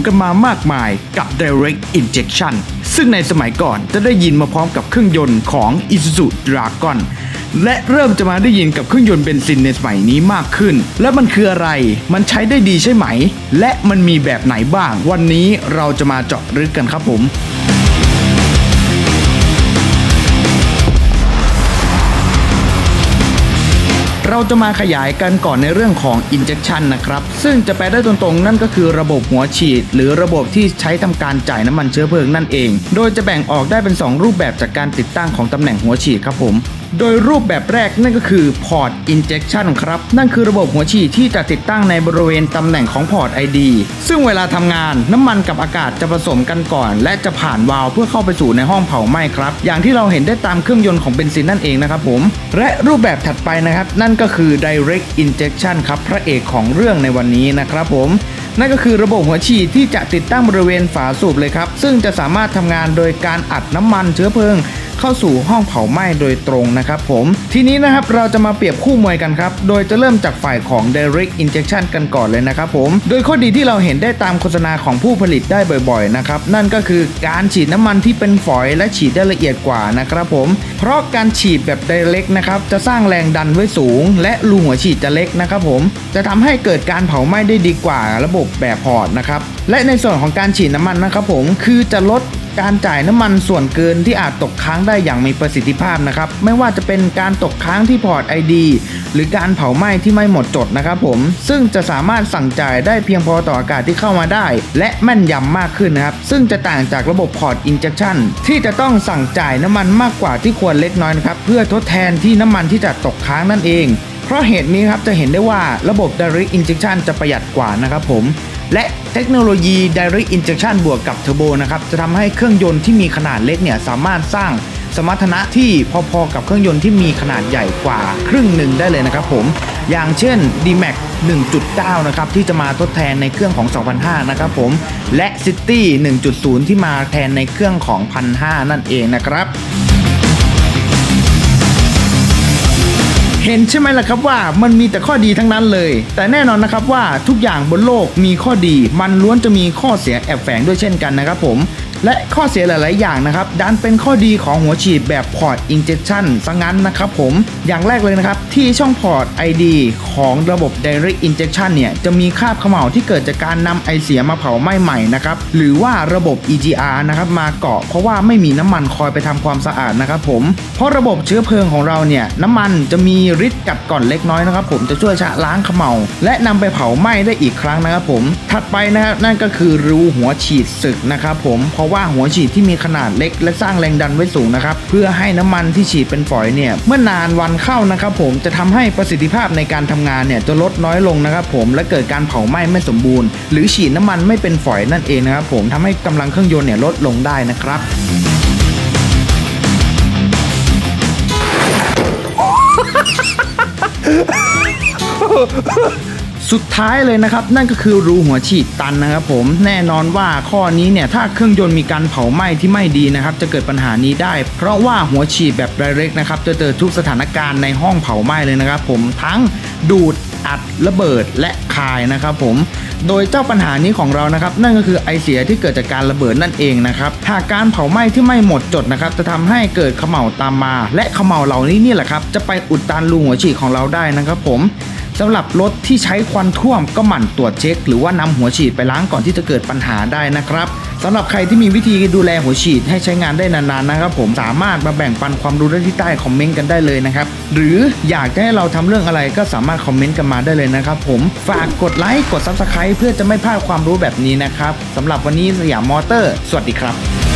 กันมามากมายกับ Direct Injection ซึ่งในสมัยก่อนจะได้ยินมาพร้อมกับเครื่องยนต์ของ Isuzu Dragon และเริ่มจะมาได้ยินกับเครื่องยนต์เบนซินในสมัยนี้มากขึ้นและมันคืออะไรมันใช้ได้ดีใช่ไหมและมันมีแบบไหนบ้างวันนี้เราจะมาเจาะลึกกันครับผมเราจะมาขยายกันก่อนในเรื่องของ injection นะครับซึ่งจะแปลได้ตรงๆนั่นก็คือระบบหัวฉีดหรือระบบที่ใช้ทำการจ่ายน้ำมันเชื้อเพลิงนั่นเองโดยจะแบ่งออกได้เป็น2รูปแบบจากการติดตั้งของตำแหน่งหัวฉีดครับผมโดยรูปแบบแรกนั่นก็คือ port injection ครับนั่นคือระบบหัวฉีดที่จะติดตั้งในบริเวณตำแหน่งของ port ID ซึ่งเวลาทำงานน้ำมันกับอากาศจะผสมกันก่อนและจะผ่านวาล์วเพื่อเข้าไปสู่ในห้องเผาไหม้ครับอย่างที่เราเห็นได้ตามเครื่องยนต์ของเบนซินนั่นเองนะครับผมและรูปแบบถัดไปนะครับนั่นก็คือ direct injection ครับพระเอกของเรื่องในวันนี้นะครับผมนั่นก็คือระบบหัวฉีดที่จะติดตั้งบริเวณฝาสูบเลยครับซึ่งจะสามารถทำงานโดยการอัดน้ำมันเชื้อเพลิงเข้าสู่ห้องเผาไหม้โดยตรงนะครับผมทีนี้นะครับเราจะมาเปรียบคู่มวยกันครับโดยจะเริ่มจากฝ่ายของ direct injection กันก่อนเลยนะครับผมโดยข้อดีที่เราเห็นได้ตามโฆษณาของผู้ผลิตได้บ่อยๆนะครับนั่นก็คือการฉีดน้ำมันที่เป็นฝอยและฉีดได้ละเอียดกว่านะครับผมเพราะการฉีดแบบ direct นะครับจะสร้างแรงดันไว้สูงและรูหัวฉีดจะเล็กนะครับผมจะทำให้เกิดการเผาไหม้ได้ดีกว่าระบบแบบพอร์ตนะครับและในส่วนของการฉีดน้ำมันนะครับผมคือจะลดการจ่ายน้ำมันส่วนเกินที่อาจตกค้างได้อย่างมีประสิทธิภาพนะครับไม่ว่าจะเป็นการตกค้างที่พอร์ต ID หรือการเผาไหม้ที่ไม่หมดจดนะครับผมซึ่งจะสามารถสั่งจ่ายได้เพียงพอต่ออากาศที่เข้ามาได้และแม่นยำมากขึ้นนะครับซึ่งจะต่างจากระบบพอร์ต Injection ที่จะต้องสั่งจ่ายน้ำมันมากกว่าที่ควรเล็กน้อยนะครับเพื่อทดแทนที่น้ำมันที่จะตกค้างนั่นเองเพราะเหตุนี้ครับจะเห็นได้ว่าระบบ Direct Injection จะประหยัดกว่านะครับผมและเทคโนโลยี Direct Injection บวกกับเทอร์โบนะครับจะทำให้เครื่องยนต์ที่มีขนาดเล็กเนี่ยสามารถสร้างสมรรถนะที่พอๆกับเครื่องยนต์ที่มีขนาดใหญ่กว่าครึ่งหนึ่งได้เลยนะครับผมอย่างเช่น D-Max 1.9 นะครับที่จะมาทดแทนในเครื่องของ 2005 นะครับผมและ City 1.0 ที่มาแทนในเครื่องของ 1,500 นั่นเองนะครับเห็นใช่ไหมล่ะครับว่ามันมีแต่ข้อดีทั้งนั้นเลยแต่แน่นอนนะครับว่าทุกอย่างบนโลกมีข้อดีมันล้วนจะมีข้อเสียแอบแฝงด้วยเช่นกันนะครับผมและข้อเสียหลายๆอย่างนะครับดันเป็นข้อดีของหัวฉีดแบบพอร์ต Injection ซะงั้นนะครับผมอย่างแรกเลยนะครับที่ช่องพอร์ต ID ของระบบ Direct Injection เนี่ยจะมีคราบเขม่าที่เกิดจากการนำไอเสียมาเผาไหม้ใหม่นะครับหรือว่าระบบ EGR นะครับมาเกาะเพราะว่าไม่มีน้ำมันคอยไปทำความสะอาดนะครับผมเพราะระบบเชื้อเพลิงของเราเนี่ยน้ำมันจะมีฤทธิ์กัดก่อนเล็กน้อยนะครับผมจะช่วยชะล้างเขม่าและนำไปเผาไหม้ได้อีกครั้งนะครับผมถัดไปนะครับนั่นก็คือรูหัวฉีดสึกนะครับผมเพราะว่าหัวฉีดที่มีขนาดเล็กและสร้างแรงดันไว้สูงนะครับเพื่อให้น้ำมันที่ฉีดเป็นฝอยเนี่ยเมื่อนานวันเข้านะครับผมจะทำให้ประสิทธิภาพในการทำงานเนี่ยจะลดน้อยลงนะครับผมและเกิดการเผาไหม้ไม่สมบูรณ์หรือฉีดน้ำมันไม่เป็นฝอยนั่นเองนะครับผมทำให้กำลังเครื่องยนต์เนี่ยลดลงได้นะครับสุดท้ายเลยนะครับนั่นก็คือรูหัวฉีดตันนะครับผมแน่นอนว่าข้อนี้เนี่ยถ้าเครื่องยนต์มีการเผาไหม้ที่ไม่ดีนะครับจะเกิดปัญหานี้ได้เพราะว่าหัวฉีดแบบ Direct นะครับจะเจอทุกสถานการณ์ในห้องเผาไหม้เลยนะครับผมทั้งดูดอัดระเบิดและคายนะครับผมโดยเจ้าปัญหานี้ของเรานะครับนั่นก็คือไอเสียที่เกิดจากการระเบิดนั่นเองนะครับหากการเผาไหม้ที่ไม่หมดจดนะครับจะทำให้เกิดเขม่าตามมาและเขม่าเหล่านี้นี่แหละครับจะไปอุดตันรูหัวฉีดของเราได้นะครับผมสำหรับรถที่ใช้ควันท่วมก็หมั่นตรวจเช็คหรือว่านำหัวฉีดไปล้างก่อนที่จะเกิดปัญหาได้นะครับสำหรับใครที่มีวิธีดูแลหัวฉีดให้ใช้งานได้นานๆนะครับผมสามารถมาแบ่งปันความรู้ได้ที่ใต้คอมเมนต์กันได้เลยนะครับหรืออยากจะให้เราทำเรื่องอะไรก็สามารถคอมเมนต์กันมาได้เลยนะครับผมฝากกดไลค์กด Subscribe เพื่อจะไม่พลาดความรู้แบบนี้นะครับสำหรับวันนี้สยามมอเตอร์สวัสดีครับ